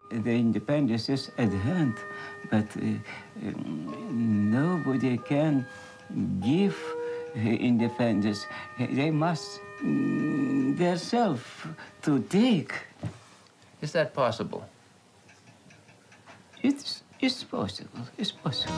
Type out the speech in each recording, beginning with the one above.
The independence is at hand, but nobody can give independence. They must themselves to take. Is that possible? It's possible. It's possible.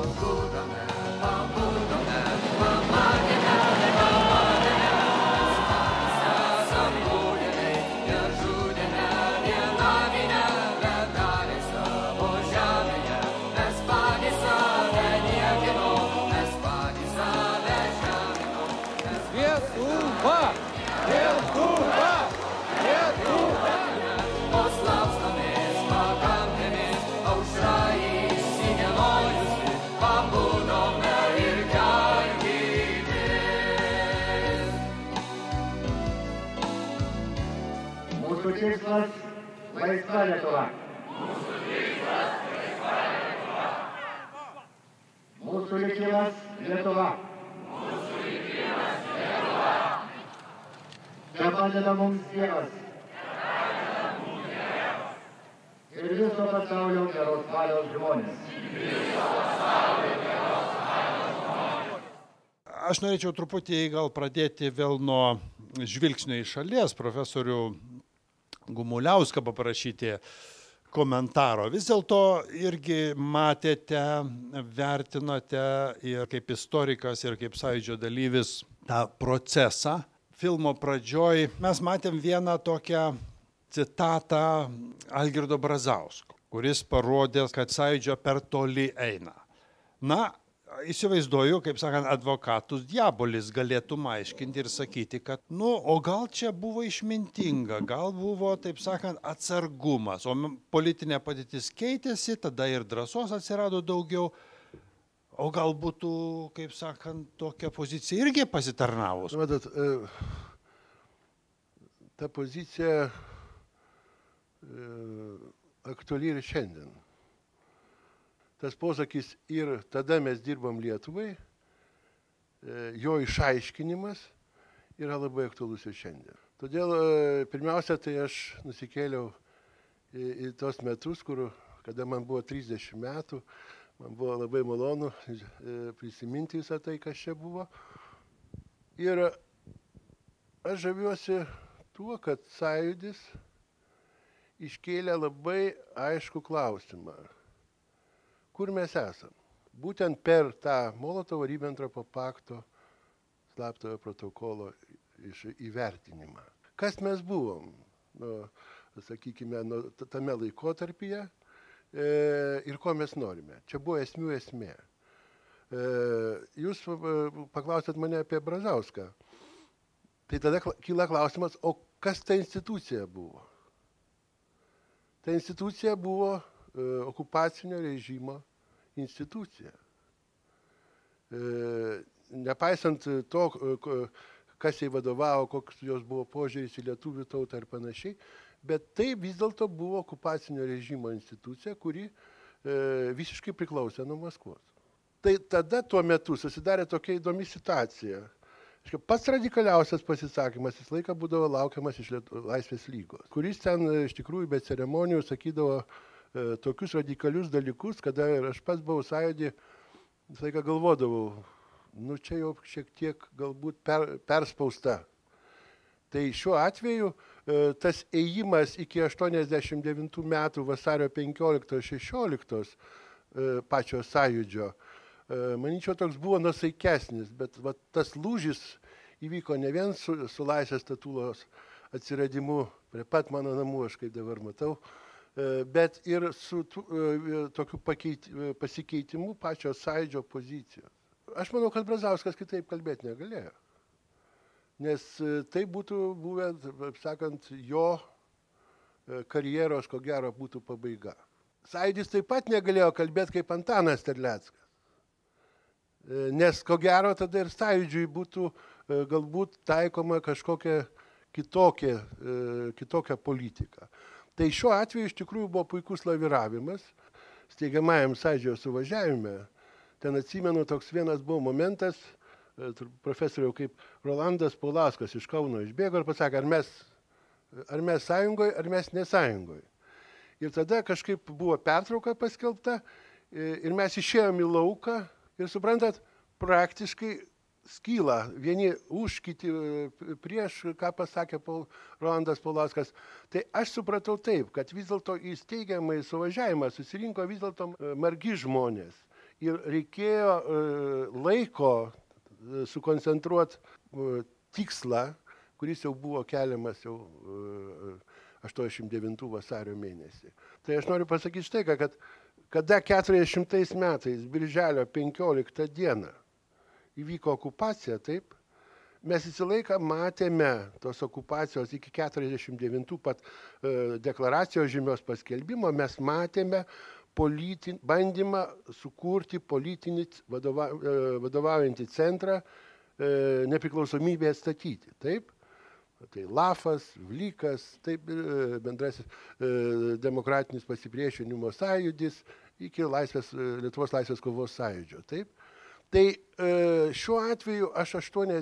Mūsų tikslas laisva Lietuva. Mūsų likimas Lietuva. Čia padeda mums Dievas. Ir viso pasaulio geros valios žmonės. Aš norėčiau truputį gal pradėti vėl nuo žvilgsnio iš šalies, profesorių Gumuliauską paprašyti komentaro. Vis dėlto irgi matėte, vertinote ir kaip istorikas, ir kaip Sąjūdžio dalyvis tą procesą. Filmo pradžioj mes matėm vieną tokią citatą Algirdo Brazausko, kuris parodė, kad Sąjūdžio per toli eina. Na, įsivaizduoju, kaip sakant, advokatus diabolis galėtum aiškinti ir sakyti, kad, o gal čia buvo išmintinga, gal buvo, taip sakant, atsargumas, o politinė padėtis keitėsi, tada ir drąsos atsirado daugiau, o gal būtų, kaip sakant, tokia pozicija irgi pasitarnavus. Matot, ta pozicija aktuali ir šiandien. Tas posakis ir tada mes dirbam Lietuvai, jo išaiškinimas yra labai aktualus ir šiandien. Todėl pirmiausia, tai aš nusikėliau į tos metus, kada man buvo 30 metų, man buvo labai malonu prisiminti visą tai, kas čia buvo. Ir aš žaviuosi tuo, kad Sąjūdis iškėlė labai aiškų klausimą. Kur mes esam? Būtent per tą Molotovo-Ribentropo pakto slaptojo protokolo įvertinimą. Kas mes buvom, sakykime, tame laikotarpyje ir ko mes norime. Čia buvo esmių esmė. Jūs paklausėt mane apie Brazauską. Tai tada kyla klausimas, o kas ta institucija buvo? Ta institucija buvo okupacinio režimo institucija. Nepaisant to, kas jai vadovavo, koks jos buvo požiūris į lietuvių tautą ir panašiai, bet tai vis dėlto buvo okupacinio režimo institucija, kuri visiškai priklausė nuo Maskvos. Tai tada tuo metu susidarė tokia įdomi situacija. Pats radikaliausias pasisakymas visą laiką būdavo laukiamas iš Laisvės lygos, kuris ten iš tikrųjų be ceremonijų sakydavo tokius radikalius dalykus, kada ir aš pats buvau Sąjūdy, visą laiką galvodavau, čia jau šiek tiek galbūt perspausta. Tai šiuo atveju tas ėjimas iki 89 metų vasario 15-16 pačio Sąjūdžio, manyčiau, toks buvo nusaikesnis, bet tas lūžis įvyko ne vien su Laisvės statulos atsiradimu prie pat mano namų, aš kaip dabar matau, bet ir su tokiu pasikeitimu pačio Sąjūdžio pozicijos. Aš manau, kad Brazauskas kitaip kalbėti negalėjo, nes tai būtų buvę, taip sakant, jo karjeros, ko gero, būtų pabaiga. Sąjūdis taip pat negalėjo kalbėti kaip Antanas Terleckas, nes ko gero tada ir Sąjūdžiui būtų galbūt taikoma kažkokia kitokia politika. Tai šiuo atveju iš tikrųjų buvo puikus laviravimas steigiamajam Sąjūdžio suvažiavime. Ten atsimenu, toks vienas buvo momentas, profesoriau, kaip Rolandas Paulauskas iš Kauno išbėgo ir pasakė, ar mes sąjungoje, ar mes nesąjungoje. Ir tada kažkaip buvo pertrauka paskelbta ir mes išėjom į lauką ir suprantat, praktiškai skyla, vieni už, kiti prieš, ką pasakė Rolandas Paulauskas. Tai aš supratau taip, kad vis dėlto į steigiamąjį suvažiavimą susirinko vis dėlto margi žmonės. Ir reikėjo laiko sukoncentruoti tikslą, kuris jau buvo keliamas jau 89 vasario mėnesį. Tai aš noriu pasakyti štai, kad kada 40 metais, birželio 15 dieną, įvyko okupacija, taip, mes visą laiką matėme tos okupacijos iki 49 pat deklaracijos žymios paskelbimo, mes matėme bandymą sukurti politinį vadovaujantį centrą nepriklausomybėje statyti, taip. Tai Lafas, Vlykas, taip, bendrasis demokratinis pasipriešinimo sąjūdis iki Lietuvos laisvės kovos sąjūdžio, taip. Tai šiuo atveju aš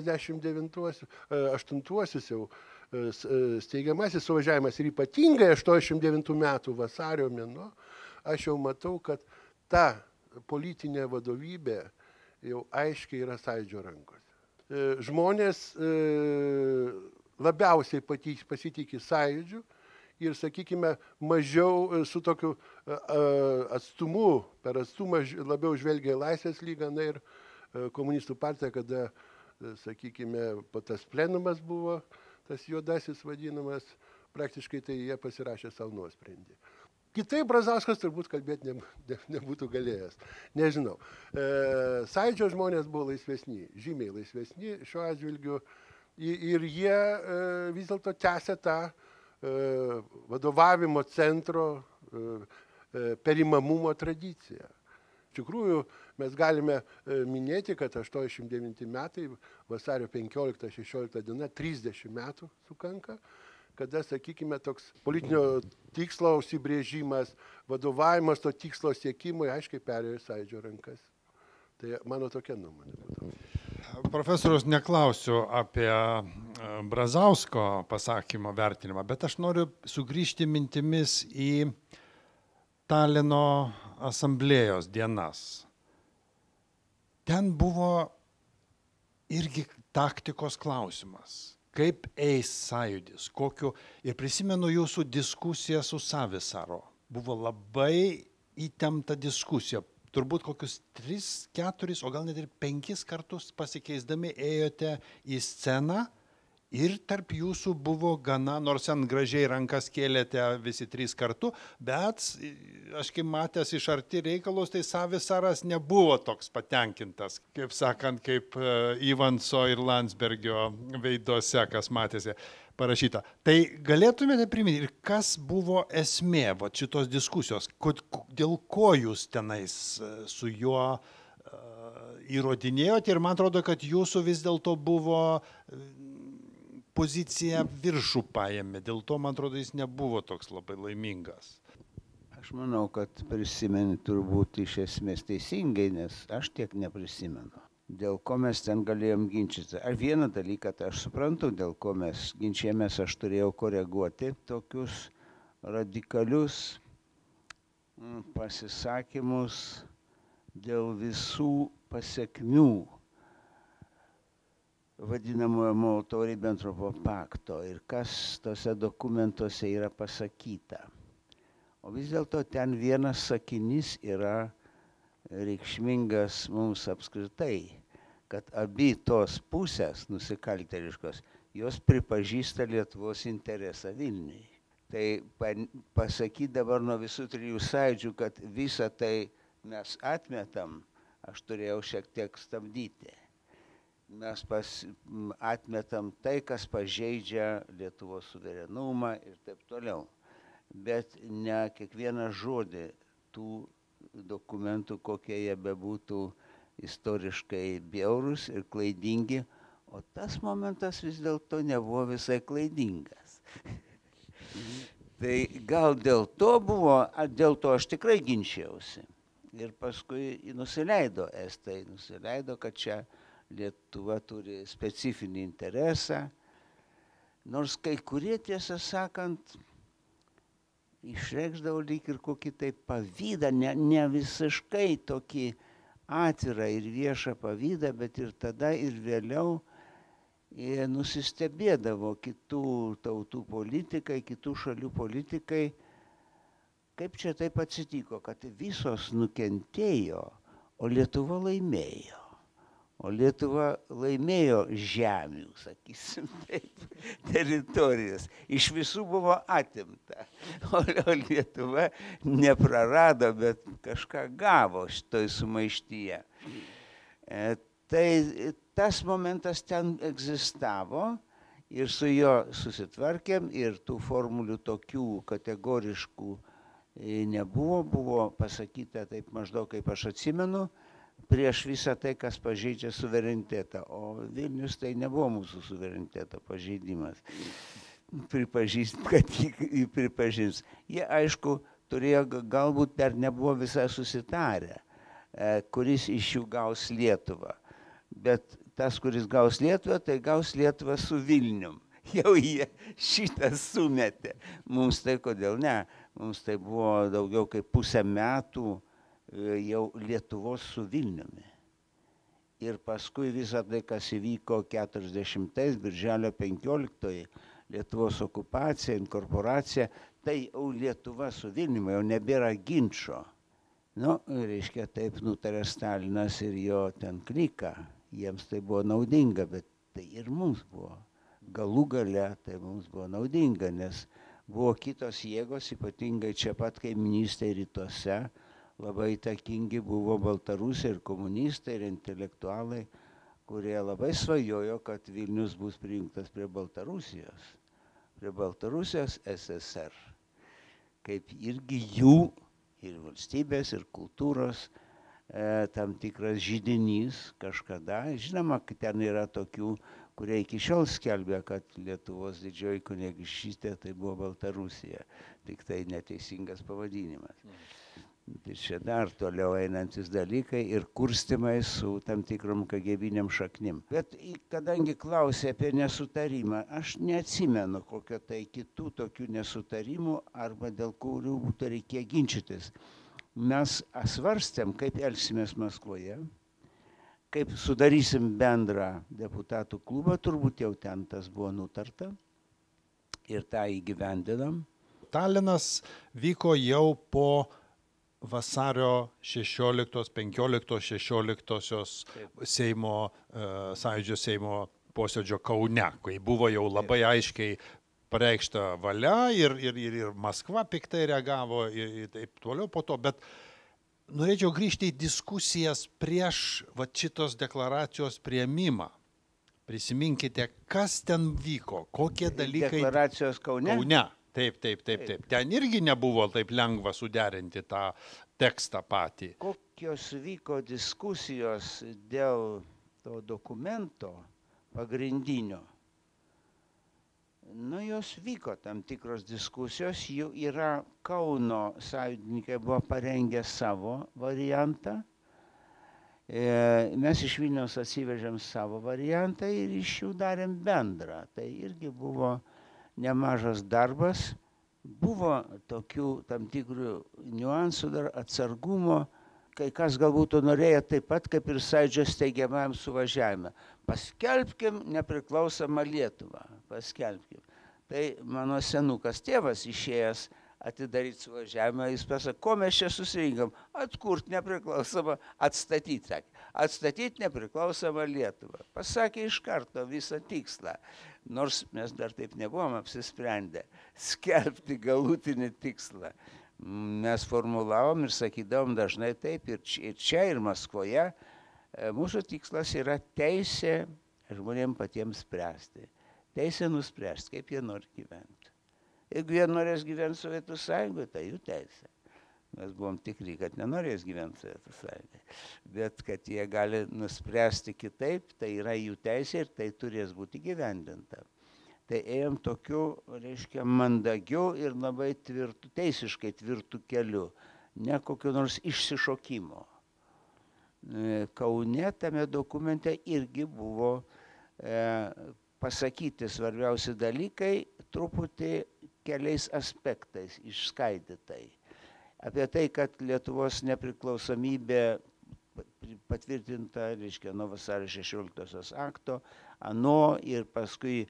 88 jau steigiamasis suvažiavimas ir ypatingai 89 metų vasario mėnuo, aš jau matau, kad ta politinė vadovybė jau aiškiai yra sąjūdžio rankose. Žmonės labiausiai pasitikė sąjūdžiu ir, sakykime, mažiau su tokiu atstumu, per atstumą labiau žvelgia į Laisvės lygą, na ir komunistų partija, kada, sakykime, po tas plenumas buvo, tas juodasis vadinamas, praktiškai tai jie pasirašė savo nuosprendį. Kitaip Brazauskas turbūt kalbėti nebūtų galėjęs. Nežinau. Sąjūdžio žmonės buvo laisvesni, žymiai laisvesni šiuo atžvilgiu ir jie vis dėlto tęsė tą vadovavimo centro perimamumo tradiciją. Iš tikrųjų, mes galime minėti, kad 89 metai, vasario 15-16 diena, 30 metų sukanka, kada, sakykime, toks politinio tikslo užsibrėžimas, vadovavimas to tikslo siekimui aiškiai perėjo į sąjūdžio rankas. Tai mano tokia nuomonė būtų. Profesorius, neklausiu apie Brazausko pasakymo vertinimą, bet aš noriu sugrįžti mintimis į Talino asamblėjos dienas. Ten buvo irgi taktikos klausimas. Kaip eis sąjūdis, kokiu. Ir prisimenu jūsų diskusiją su Savisaro. Buvo labai įtempta diskusija. Turbūt kokius 3, 4, o gal net ir 5 kartus pasikeisdami ėjote į sceną ir tarp jūsų buvo gana, nors ten gražiai rankas kėlėte visi 3 kartu, bet aš kaip matęs iš arti reikalus, tai Savisaras nebuvo toks patenkintas, kaip sakant, kaip Ivanso ir Landsbergio veiduose, kas matėsi parašyta. Tai galėtumėte priminti, ir kas buvo esmė šitos diskusijos, dėl ko jūs tenais su juo įrodinėjote, ir man atrodo, kad jūsų vis dėlto buvo pozicija viršų paėmė, dėl to, man atrodo, jis nebuvo toks labai laimingas. Aš manau, kad prisimeni turbūt iš esmės teisingai, nes aš tiek neprisimenu. Dėl ko mes ten galėjom ginčyti. Ar vieną dalyką, tai aš suprantu, dėl ko mes ginčėmės, aš turėjau koreguoti tokius radikalius pasisakymus dėl visų pasekmių vadinamojo Molotovo-Ribentropo pakto ir kas tose dokumentuose yra pasakyta. O vis dėlto ten vienas sakinys yra reikšmingas mums apskritai, kad abi tos pusės nusikaltėliškos, jos pripažįsta Lietuvos interesą Vilniui. Tai pasakyti dabar nuo visų 3 sąjūdžių, kad visą tai mes atmetam, aš turėjau šiek tiek stabdyti. Mes atmetam tai, kas pažeidžia Lietuvos suverenumą ir taip toliau. Bet ne kiekvieną žodį tų dokumentų, kokie jie bebūtų istoriškai bjaurūs ir klaidingi, o tas momentas vis dėlto nebuvo visai klaidingas. Tai gal dėl to buvo, dėl to aš tikrai ginčiausi. Ir paskui nusileido estai, nusileido, kad čia Lietuva turi specifinį interesą, nors kai kurie, tiesą sakant, išreikšdavo lyg ir kokį tai pavydą, ne visiškai tokį atvirą ir viešą pavydą, bet ir tada ir vėliau nusistebėdavo kitų tautų politikai, kitų šalių politikai, kaip čia taip atsitiko, kad visos nukentėjo, o Lietuva laimėjo. O Lietuva laimėjo žemių, sakysim, taip, teritorijas. Iš visų buvo atimta. O Lietuva neprarado, bet kažką gavo šitoj sumaištyje. Tai tas momentas ten egzistavo ir su jo susitvarkėm ir tų formulių tokių kategoriškų nebuvo. Buvo pasakyta taip maždaug, kaip aš atsimenu, prieš visą tai, kas pažeidžia suverenitetą. O Vilnius tai nebuvo mūsų suvereniteto pažeidimas. Pripažįst, kad jį pripažins. Jie, aišku, turėjo, galbūt dar nebuvo visai susitarę, kuris iš jų gaus Lietuvą. Bet tas, kuris gaus Lietuvą, tai gaus Lietuvą su Vilnium. Jau jie šitą sumetė. Mums tai kodėl ne? Mums tai buvo daugiau kaip pusę metų jau Lietuvos su Vilniumi. Ir paskui visą tai, kas įvyko 40-ais, birželio 15-oji, Lietuvos okupacija, inkorporacija, tai jau Lietuva su Vilniumi, jau nebėra ginčo. Nu, reiškia, taip nutarė Stalinas ir jo ten klika. Jiems tai buvo naudinga, bet tai ir mums buvo. Galų gale tai mums buvo naudinga, nes buvo kitos jėgos, ypatingai čia pat kaiminystėje rytuose, labai įtakingi buvo Baltarusiai ir komunistai ir intelektualai, kurie labai svajojo, kad Vilnius bus prijungtas prie Baltarusijos SSR, kaip irgi jų ir valstybės, ir kultūros tam tikras židinys kažkada. Žinoma, kad ten yra tokių, kurie iki šiol skelbia, kad Lietuvos didžioji kunigaikštystė tai buvo Baltarusija, tik tai neteisingas pavadinimas. Tai čia dar toliau einantis dalykai ir kurstymai su tam tikrom KGB-niam šaknim. Bet kadangi klausė apie nesutarimą, aš neatsimenu kokio tai kitų tokių nesutarimų arba dėl kurių būtų reikėjo ginčytis. Mes svarstėm, kaip elgsimės Maskvoje, kaip sudarysim bendrą deputatų klubą, turbūt jau ten tas buvo nutarta ir tą įgyvendinam. Talinas vyko jau po vasario 16, 15, 16 Seimo, Sąjūdžio Seimo posėdžio Kaune, kai buvo jau labai aiškiai pareikšta valia ir Maskva piktai reagavo ir taip toliau po to, bet norėčiau grįžti į diskusijas prieš šitos deklaracijos priėmimą. Prisiminkite, kas ten vyko, kokie dalykai. Deklaracijos Kaune? Kaune. Taip. Ten irgi nebuvo taip lengva suderinti tą tekstą patį. Kokios vyko diskusijos dėl to dokumento pagrindinio? Nu, jos vyko tam tikros diskusijos, jų yra Kauno sąjungininkai buvo parengę savo variantą. Mes iš Vilniaus atsivežėm savo variantą ir iš jų darėm bendrą. Tai irgi buvo nemažas darbas. Buvo tokių tam tikrų niuansų dar atsargumo, kai kas galbūt norėjo taip pat kaip ir Sąjūdžio steigiamajam suvažiavime. Paskelbkim nepriklausomą Lietuvą, paskelbkim. Tai mano senukas tėvas išėjęs atidaryti suvažiavimą, jis pasakė, ko mes čia susirinkam, atkurti nepriklausomą, atstatyti nepriklausomą Lietuvą. Pasakė iš karto visą tikslą, nors mes dar taip nebuvom apsisprendę skelbti galutinį tikslą. Mes formulavom ir sakydavom dažnai taip, ir čia, ir Maskvoje, mūsų tikslas yra teisė žmonėms patiems spręsti. Teisė nuspręsti, kaip jie nori gyventi. Jeigu jie norės gyventi Sovietų Sąjungoje, tai jų teisė. Mes buvom tikri, kad nenorės gyventi Sovietų Sąjungoje. Bet kad jie gali nuspręsti kitaip, tai yra jų teisė ir tai turės būti įgyvendinta. Tai ėjom tokiu, reiškia, mandagiu ir labai tvirtu, teisiškai tvirtu keliu, ne kokiu nors išsišokimo. Kaune tame dokumente irgi buvo pasakyti svarbiausi dalykai, truputį keliais aspektais išskaidytai. Apie tai, kad Lietuvos nepriklausomybė patvirtinta, reiškia, nuo vasario 16 akto, ano ir paskui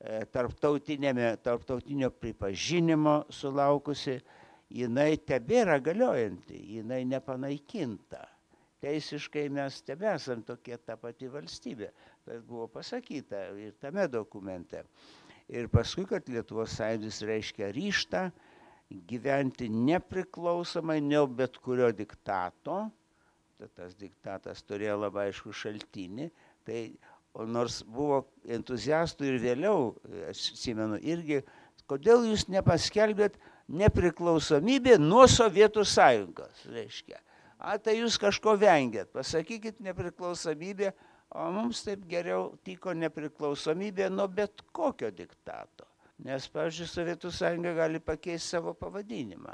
tarptautinio pripažinimo sulaukusi, jinai tebėra galiojanti, jinai nepanaikinta. Teisiškai mes tebesam tokia ta pati valstybė. Tai buvo pasakyta ir tame dokumente. Ir paskui, kad Lietuvos sąjūdis reiškia ryžtą gyventi nepriklausomai nuo bet kurio diktato. Tas diktatas turėjo labai aišku šaltinį. Tai, nors buvo entuziastų ir vėliau, aš atsimenu irgi, kodėl jūs nepaskelbėt nepriklausomybę nuo Sovietų sąjungos, reiškia. Tai jūs kažko vengiat, pasakykit nepriklausomybę, o mums taip geriau tiko nepriklausomybė nuo bet kokio diktato. Nes, pavyzdžiui, Sovietų sąjunga gali pakeisti savo pavadinimą.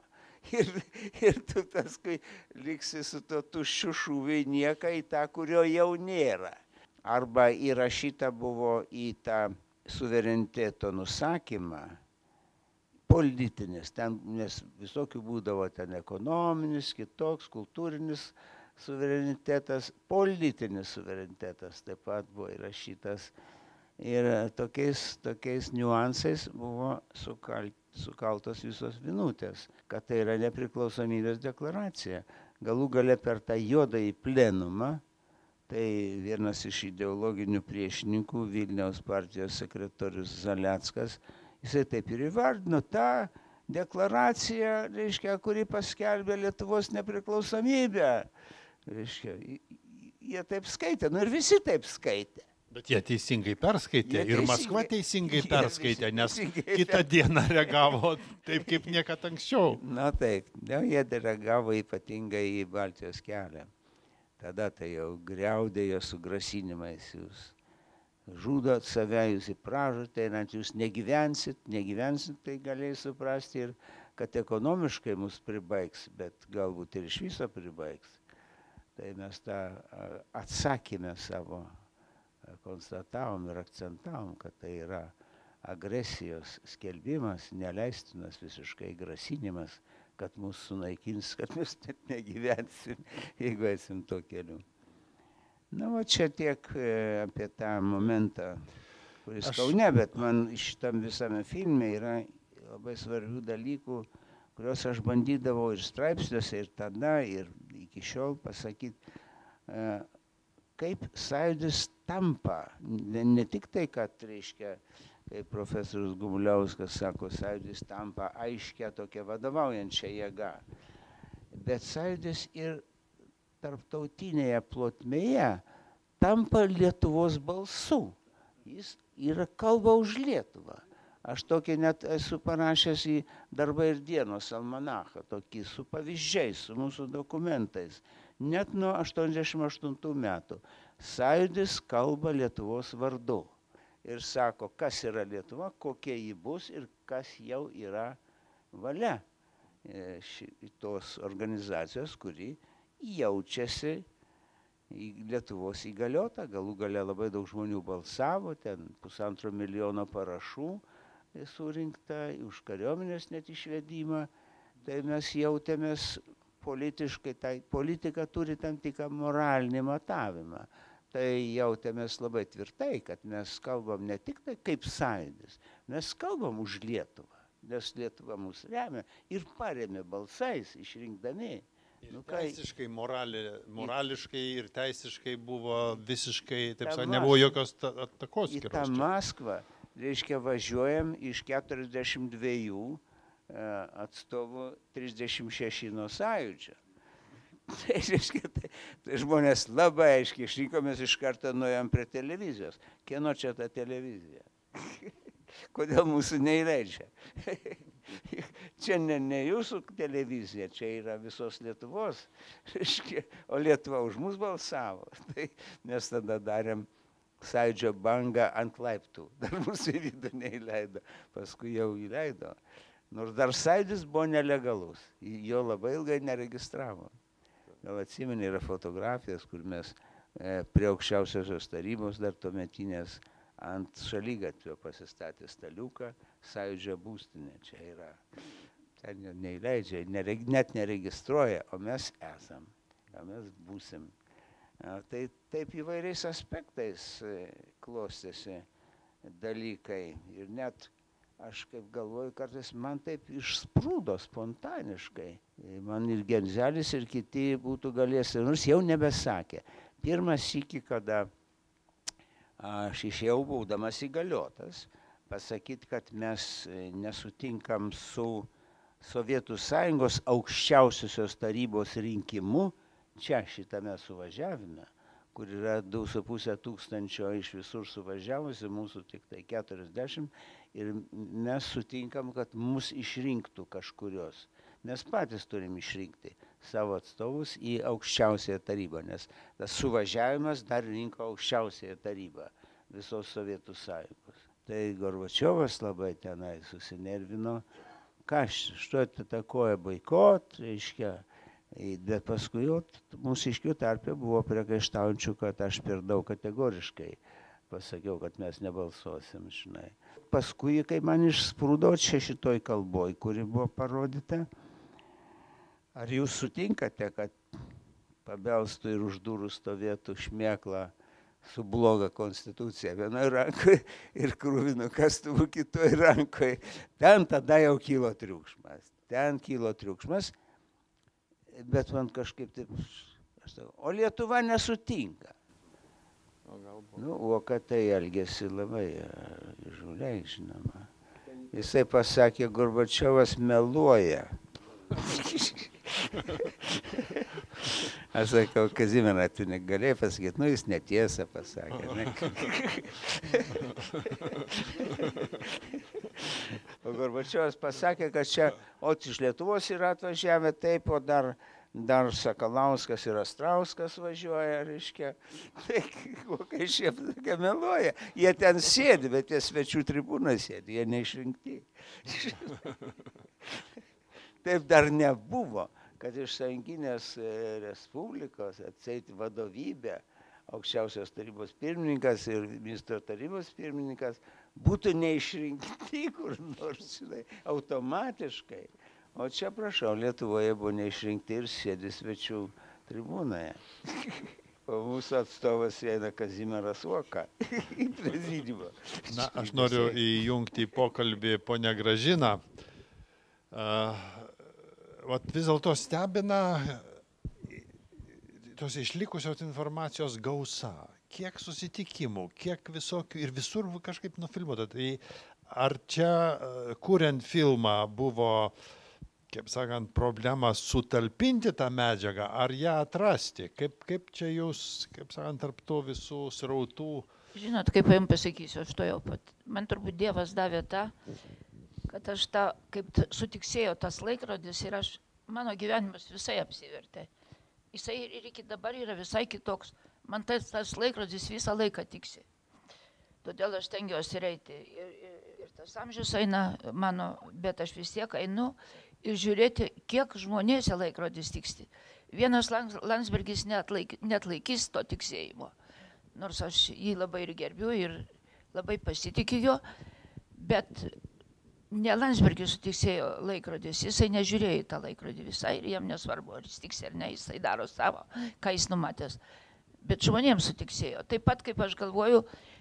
Ir tu paskui liksi su to tuščiu šūviu į nieką, į tą, kurio jau nėra. Arba įrašyta buvo į tą suvereniteto nusakymą, politinis, ten, nes visokių būdavo ten ekonominis, kitoks, kultūrinis suverenitetas, politinis suverenitetas taip pat buvo įrašytas. Ir tokiais niuansais buvo sukaltos visos vinutės, kad tai yra nepriklausomybės deklaracija. Galų gale per tą juodąjį plenumą, tai vienas iš ideologinių priešininkų, Vilniaus partijos sekretorius Zaleckas, jisai taip ir įvardino tą deklaraciją, reiškia, kuri paskelbė Lietuvos nepriklausomybę. Reiškia, jie taip skaitė, ir visi taip skaitė. Bet jie teisingai perskaitė ir Maskva teisingai perskaitė, nes kitą dieną reagavo taip, kaip niekad anksčiau. Na taip, jie reagavo ypatingai į Baltijos kelią. Tada tai jau griaudėjo su grasinimais, jūs žudot save, jūs į pražūtį, jūs negyvensit, tai galėjai suprasti ir kad ekonomiškai mus pribaigs, bet galbūt ir iš viso pribaigs. Tai mes tą atsakymę savo konstatavom ir akcentavom, kad tai yra agresijos skelbimas, neleistinas visiškai grasinimas, kad mus sunaikins, kad mes net negyvensim, jeigu esim to keliu. Na, va čia tiek apie tą momentą, kuris Kaune, bet man šitam visame filme yra labai svarbių dalykų, kuriuos aš bandydavau ir straipsniuose, ir tada, ir iki šiol pasakyti, kaip sąjūdis tampa, ne tik tai, kad, reiškia, kaip profesorius Gumuliauskas sako, sąjūdis tampa aiškia tokia vadovaujančia jėga, bet sąjūdis ir tarptautinėje plotmėje tampa Lietuvos balsu. Jis yra kalba už Lietuvą. Aš tokį net esu parašęs į Darbai ir dienos almanachą, tokį su pavyzdžiais, su mūsų dokumentais. Net nuo 88 metų. Sąjūdis kalba Lietuvos vardu. Ir sako, kas yra Lietuva, kokia ji bus ir kas jau yra valia tos organizacijos, kuri jaučiasi Lietuvos įgaliota. Galų gale labai daug žmonių balsavo, ten 1,5 milijono parašų surinkta už kariuomenės net išvedimą. Tai mes jautėmės politiškai, tai politika turi tam tikrą moralinį matavimą. Tai jautėmės labai tvirtai, kad mes kalbam ne tik tai kaip sąjūdis, mes kalbam už Lietuvą, nes Lietuva mus remia ir paremė balsais išrinkdami. Teisiškai, morališkai ir teisiškai buvo visiškai, taip sakant, nebuvo jokios takoskyros. Į tą Maskvą, reiškia, važiuojam iš 42 atstovų 36 nuo sąjūdžio. Tai, reiškia, tai žmonės labai aiškiai išrinkomės, iš karto nuėjom prie televizijos. Kieno čia ta televizija? Kodėl mūsų neįleidžia? Čia ne jūsų televizija, čia yra visos Lietuvos, o Lietuva už mus balsavo. Tai mes tada darėm sąjūdžio bangą ant laiptų, dar mūsų į vidų neįleido, paskui jau įleido. Nors dar sąjūdis buvo nelegalus, jo labai ilgai neregistravo. Gal atsimeni, yra fotografijas, kur mes prie aukščiausiosios tarybos dar tuometinės ant šaligatvio pasistatė staliuką, Sąjūdžio būstinė čia yra. Ten neįleidžia, net neregistruoja, o mes esam, o mes būsim. Tai taip įvairiais aspektais klostėsi dalykai. Ir net aš kaip galvoju, kartais man taip išsprūdo spontaniškai. Man ir Genzelis, ir kiti būtų galės, nors jau nebesakė. Pirmas sykį, kada aš išėjau būdamas įgaliotas, pasakyti, kad mes nesutinkam su Sovietų Sąjungos aukščiausiosios tarybos rinkimu, čia šitame suvažiavime, kur yra 2,5 tūkstančio iš visur suvažiavusi, mūsų tik tai 40, ir mes sutinkam, kad mus išrinktų kažkurios. Mes patys turim išrinkti savo atstovus į aukščiausiąją tarybą, nes tas suvažiavimas dar rinko aukščiausiąją tarybą visos Sovietų Sąjungos. Tai Gorbačiovas labai tenai susinervino, što atakuoja boikot, reiškia, bet paskui mūsiškių tarpe buvo priekaištaujančių, kad aš per daug kategoriškai pasakiau, kad mes nebalsuosim, žinai. Paskui, kai man išsprūdo čia šitoj kalboj, kuri buvo parodyta, ar jūs sutinkate, kad pabelstų ir už durų stovėtų šmėkla su bloga konstitucija vienoje rankoje ir krūvinu kastuvu kitoje rankoje? Ten tada jau kilo triukšmas. Bet man kažkaip taip, o Lietuva nesutinka. O kad tai elgėsi labai įžūliai, žinoma. Jisai pasakė, Gorbačiovas meluoja. Aš sakau, Kazimierai, tu negalėjai pasakyti, nu jis netiesą pasakė. Ne? O Gorbačiovas pasakė, kad čia, iš Lietuvos yra atvažiavę taip, o dar Sakalauskas ir Astrauskas važiuoja, reiškia. Tai kokia šie meluoja. Jie ten sėdi, bet jie svečių tribūnai sėdi, jie neišrinkti. Taip dar nebuvo, kad iš Sąjunginės Respublikos atseit vadovybė, aukščiausios tarybos pirmininkas ir ministro tarybos pirmininkas būtų neišrinkti kur nors, žinai, automatiškai. O čia, prašau, Lietuvoje buvo neišrinkti ir sėdi svečių tribūnoje. O mūsų atstovas eina Kazimieras Uoka į prezidiumą. Na, aš noriu įjungti į pokalbį ponę Gražiną. Vis dėlto stebina tos išlikusios informacijos gausa. Kiek susitikimų, kiek visokių ir visur kažkaip nufilmuota. Tai ar čia, kuriant filmą, buvo, kaip sakant, problema sutalpinti tą medžiagą, ar ją atrasti? Kaip čia jūs, kaip sakant, tarp to visų srautų? Žinot, kaip jums pasakysiu, aš to jau pat. Man turbūt Dievas davė tą, kad aš tą, kaip sutiksėjo tas laikrodis ir mano gyvenimas visai apsivertė. Jisai ir iki dabar yra visai kitoks. Man tas laikrodis visą laiką tiksi. Todėl aš tengiuosi eiti. Ir tas amžius eina mano, bet aš vis tiek einu ir žiūrėti, kiek žmonėse laikrodis tiksi. Vienas Landsbergis neatlaikys to tiksėjimo. Nors aš jį labai ir gerbiu ir labai pasitikiu jo, bet ne Landsbergis sutiksėjo laikrodis, jisai nežiūrėjo į tą laikrodį visai ir jam nesvarbu, ar jis tiksi ar ne, jisai daro savo, ką jis numatęs. Bet žmonėms sutiksėjo. Taip pat, kaip aš galvoju,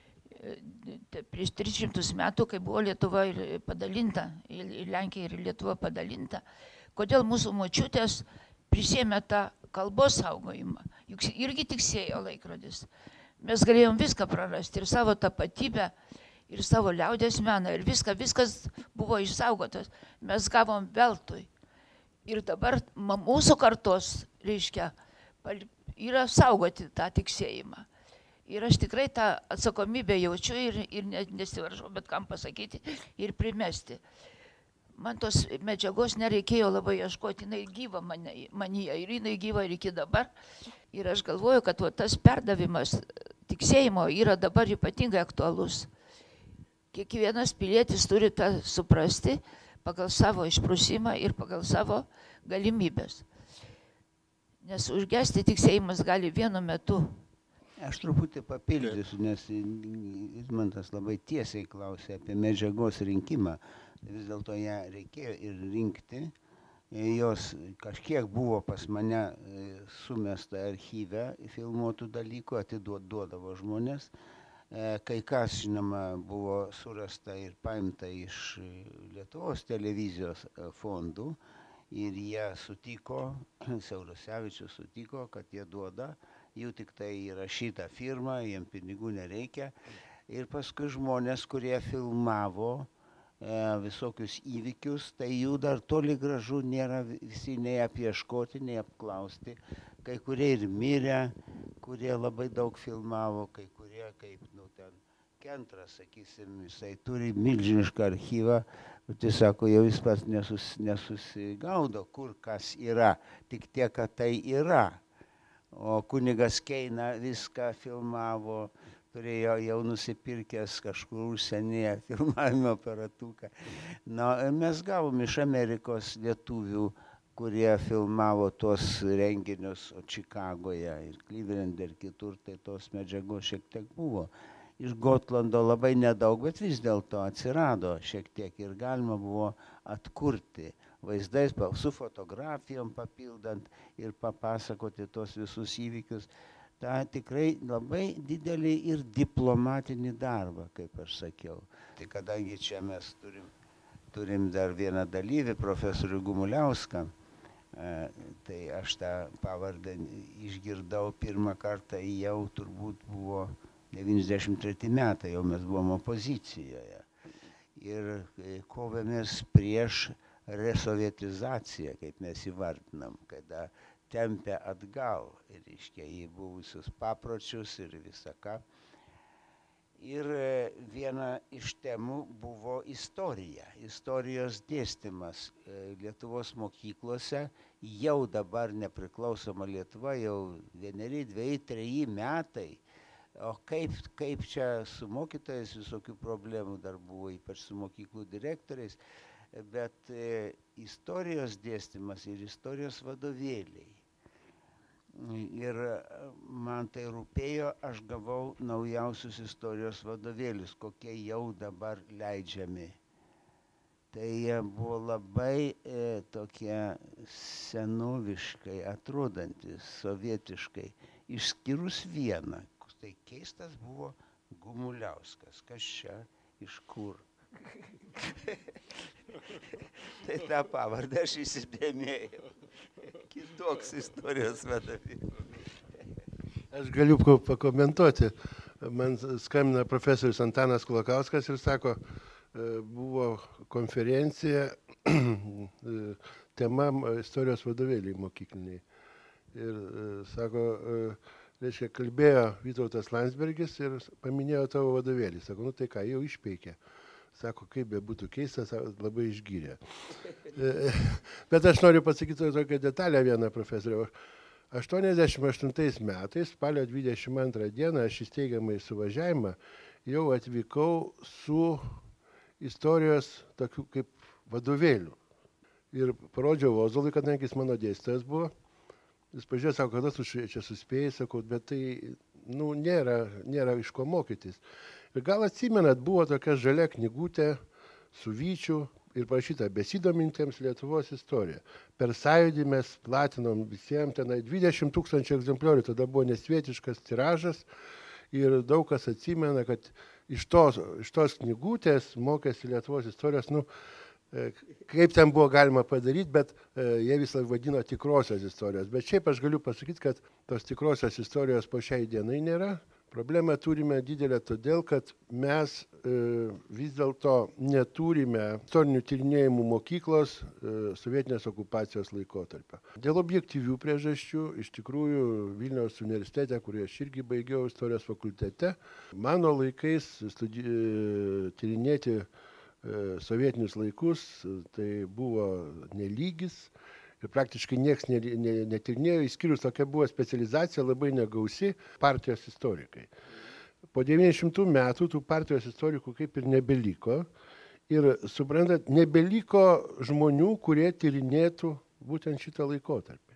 prieš 300 metų, kai buvo Lietuva padalinta, ir Lenkija ir Lietuva padalinta, kodėl mūsų močiutės prisėmė tą kalbos saugojimą, juk irgi tiksėjo laikrodis. Mes galėjom viską prarasti, ir savo tapatybę, ir savo liaudės meną, ir viskas buvo išsaugotas. Mes gavom veltui. Ir dabar mūsų kartos, reiškia, yra saugoti tą tiksėjimą. Ir aš tikrai tą atsakomybę jaučiu ir nesivaržau, bet kam pasakyti ir primesti. Man tos medžiagos nereikėjo labai ieškoti, jinai gyva manyje ir jinai gyva ir iki dabar. Ir aš galvoju, kad tas perdavimas tiksėjimo yra dabar ypatingai aktualus. Kiekvienas pilietis turi tą suprasti pagal savo išprusimą ir pagal savo galimybės. Nes užgesti tiksėjimas gali vienu metu. Aš truputį papildysiu, nes Irmantas labai tiesiai klausė apie medžiagos rinkimą. Vis dėlto ją reikėjo ir rinkti. Jos kažkiek buvo pas mane sumesta archyve filmuotų dalykų, atiduodavo žmonės. Kai kas, žinoma, buvo surasta ir paimta iš Lietuvos televizijos fondų ir jie sutiko, Siaurasevičius sutiko, kad jie duoda, jų tik tai įrašyta firma, jiems pinigų nereikia. Ir paskui žmonės, kurie filmavo visokius įvykius, tai jų dar toli gražu nėra visi nei apieškoti, nei apklausti. Kai kurie ir mirė, kurie labai daug filmavo, kai kurie, kaip, ten Kentras, sakysim, jisai turi milžinišką archyvą, bet jis sako, jau jis pats nesusigaudo, kur kas yra, tik tiek, kad tai yra. O kunigas Keina viską filmavo, turėjo jau nusipirkęs kažkur užsienyje filmavimo aparatuką. Mes gavom iš Amerikos lietuvių, kurie filmavo tuos renginius Čikagoje ir Clevelande ir kitur, tai tos medžiagos šiek tiek buvo. Iš Gotlando labai nedaug, bet vis dėlto atsirado šiek tiek ir galima buvo atkurti vaizdais, su fotografijom papildant ir papasakoti tos visus įvykius. Ta tikrai labai didelį ir diplomatinį darbą, kaip aš sakiau. Tai kadangi čia mes turim dar vieną dalyvį, profesorių Gumuliauską, tai aš tą pavardę išgirdau pirmą kartą, jau turbūt buvo 93 metai, jau mes buvom opozicijoje. Ir kovėmės prieš resovietizaciją, kaip mes įvardinam, kada tempia atgal, reiškia, į buvusius papročius ir visą ką. Ir viena iš temų buvo istorija, istorijos dėstymas Lietuvos mokyklose. Jau dabar nepriklausoma Lietuva, jau 1, 2, 3 metai. O kaip čia su mokytojais visokių problemų dar buvo, ypač su mokyklų direktoriais, bet istorijos dėstymas ir istorijos vadovėliai. Ir man tai rūpėjo, aš gavau naujausius istorijos vadovėlius, kokie jau dabar leidžiami. Tai jie buvo labai tokie senoviškai atrodantis, sovietiškai, išskyrus vieną. Tai keistas buvo Gumuliauskas, kas čia, iš kur. Tai tą pavardę aš įsidėmėjau. Kitoks istorijos vadovėlis. Aš galiu pakomentuoti. Man skambina profesorius Antanas Kulakauskas ir sako, buvo konferencija, tema istorijos vadovėliai mokykliniai. Ir sako, reiškia, kalbėjo Vytautas Landsbergis ir paminėjo tavo vadovėlį. Sako, tai ką, jau išpeikė. Sako, kaip be būtų keistas, labai išgyrė. Bet aš noriu pasakyti tokią detalę vieną, profesoriau. 88 metais, spalio 22 dieną, aš įsteigiamai suvažiavimą jau atvykau su istorijos tokiu kaip vadovėliu. Ir parodžiau Ozolui, kadangi jis mano dėstytojas buvo. Jis pažiūrėjo, sako, kada tu čia suspėjai, sakau, bet tai nėra iš ko mokytis. Ir gal atsimenat, buvo tokia žalia knygutė su vyčiu ir parašyta besidomintiems Lietuvos istoriją. Per sąjūdį mes platinom visiems tenai 20 000 egzempliorių, tada buvo nesvietiškas tiražas ir daug kas atsimena, kad iš tos knygutės mokėsi Lietuvos istorijos, kaip ten buvo galima padaryti, bet jie visą vadino tikrosios istorijos. Bet šiaip aš galiu pasakyti, kad tos tikrosios istorijos po šiai dienai nėra. Problemą turime didelę todėl, kad mes vis dėlto neturime istorinių tyrinėjimų mokyklos sovietinės okupacijos laikotarpio. Dėl objektyvių priežasčių, iš tikrųjų Vilniaus universitete, kurį aš irgi baigiau istorijos fakultete, mano laikais tyrinėti sovietinius laikus, tai buvo nelygis ir praktiškai niekas netyrinėjo, išskyrus tokia buvo specializacija labai negausi partijos istorikai. Po 900 metų tų partijos istorikų kaip ir nebeliko ir, suprantat, nebeliko žmonių, kurie tyrinėtų būtent šitą laikotarpį.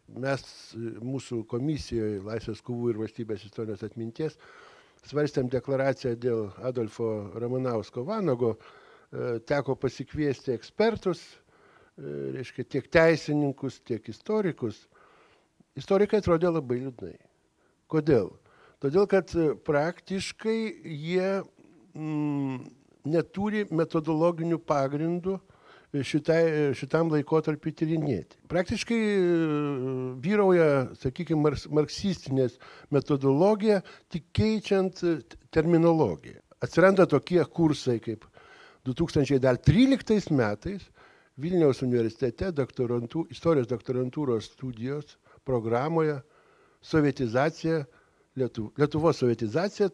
Mes mūsų komisijoje Laisvės kovų ir valstybės istorijos atminties svarstėm deklaraciją dėl Adolfo Ramanausko Vanago, teko pasikviesti ekspertus, reiškia tiek teisininkus, tiek istorikus. Istorikai atrodė labai liūdnai. Kodėl? Todėl, kad praktiškai jie neturi metodologinių pagrindų šitam laikotarpiu tyrinėti. Praktiškai vyrauja, sakykime, marksistinės metodologija, tik keičiant terminologiją. Atsiranda tokie kursai kaip 2013 metais Vilniaus universitete istorijos doktorantūros studijos programoje sovietizacija, Lietuvos sovietizacija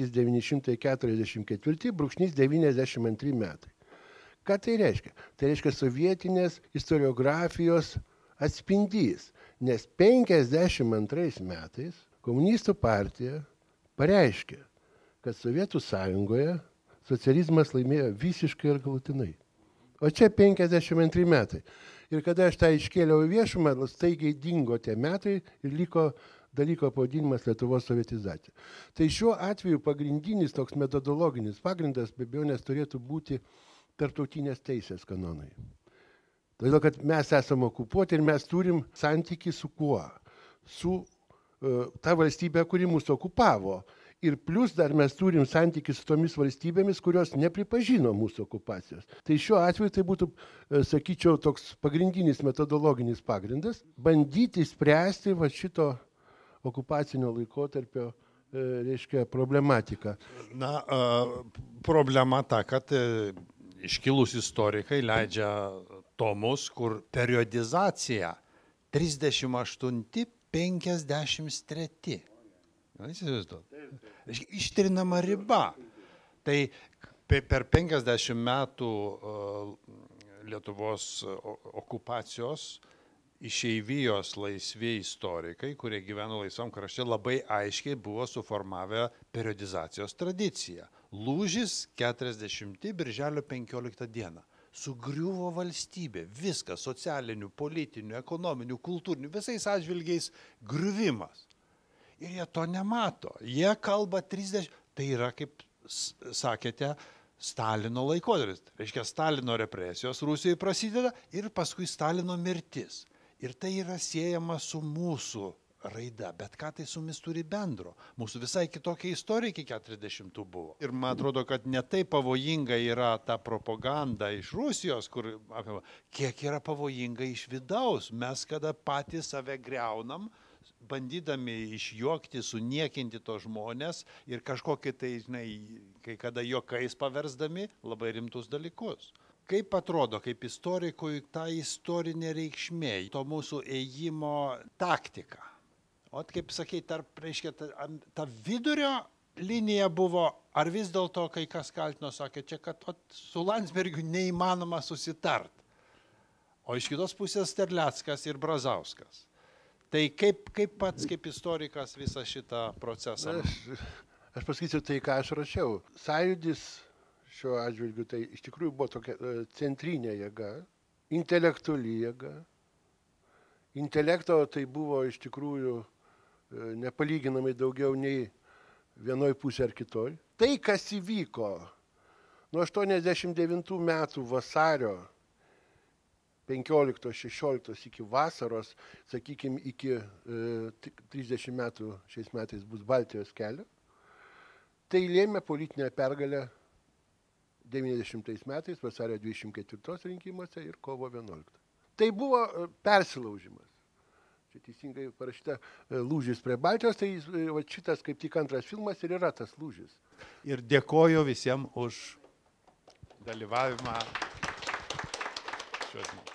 1944–92 metai. Ką tai reiškia? Tai reiškia sovietinės istoriografijos atspindys, nes 52 metais komunistų partija pareiškė, kad Sovietų sąjungoje socializmas laimėjo visiškai ir galutinai. O čia 52 metai. Ir kada aš tą iškėliau į viešumą, staigiai dingo tie metai ir liko dalyko pavadinimas Lietuvos sovietizacija. Tai šiuo atveju pagrindinis toks metodologinis pagrindas be abejonės turėtų būti tarptautinės teisės kanonai. Todėl, kad mes esame okupuoti ir mes turim santykį su kuo? Su ta valstybė, kuri mūsų okupavo. Ir plus dar mes turim santykį su tomis valstybėmis, kurios nepripažino mūsų okupacijos. Tai šiuo atveju tai būtų, sakyčiau, toks pagrindinis metodologinis pagrindas, bandyti spręsti va šito okupacinio laikotarpio, reiškia, problematiką. Na, problema ta, kad iškilus istorikai leidžia tomus, kur periodizacija 38–53. Ištrinama riba. Tai per 50 metų Lietuvos okupacijos išeivijos laisvi istorikai, kurie gyveno laisvam krašte, labai aiškiai buvo suformavę periodizacijos tradiciją. Lūžis 40 birželio 15 dieną. Sugriuvo valstybė, viskas, socialinių, politinių, ekonominių, kultūrinių, visais atžvilgiais griuvimas. Ir jie to nemato. Jie kalba 30, tai yra, kaip sakėte, Stalino laikotarpis. Reiškia, Stalino represijos Rusijoje prasideda ir paskui Stalino mirtis. Ir tai yra siejama su mūsų raida, bet ką tai su mumis turi bendro? Mūsų visai kitokia istorija iki 40 buvo. Ir man atrodo, kad netai pavojinga yra ta propaganda iš Rusijos, kiek yra pavojinga iš vidaus. Mes kada patys save greunam, bandydami išjuokti, suniekinti tos žmonės ir kažkokį tai, žinai, kai kada juokais paversdami labai rimtus dalykus. Kaip atrodo, kaip istorikui, ta istorinė reikšmė, to mūsų ėjimo taktika? O kaip sakai, reiškia, ta vidurio linija buvo, ar vis dėlto, kai kas kaltino, sakė, čia, kad su Landsbergiu neįmanoma susitart. O iš kitos pusės Terleckas ir Brazauskas. Tai kaip pats, kaip istorikas visą šitą procesą? Aš pasakysiu tai, ką aš rašiau. Sąjūdis šiuo atžvilgiu tai iš tikrųjų buvo tokia centrinė jėga, intelektuali jėga. Intelekto tai buvo iš tikrųjų nepalyginamai daugiau nei vienoj pusė ar kitoj. Tai, kas įvyko nuo 89 metų vasario 15–16 iki vasaros, sakykime, iki 30 metų šiais metais bus Baltijos kelio, tai lėmė politinę pergalę 90 metais, vasario 24 rinkimuose ir kovo 11. Tai buvo persilaužimas. Čia teisingai parašyta lūžis prie Baltijos, tai šitas kaip tik antras filmas ir yra tas lūžis. Ir dėkoju visiems už dalyvavimą šios dienos.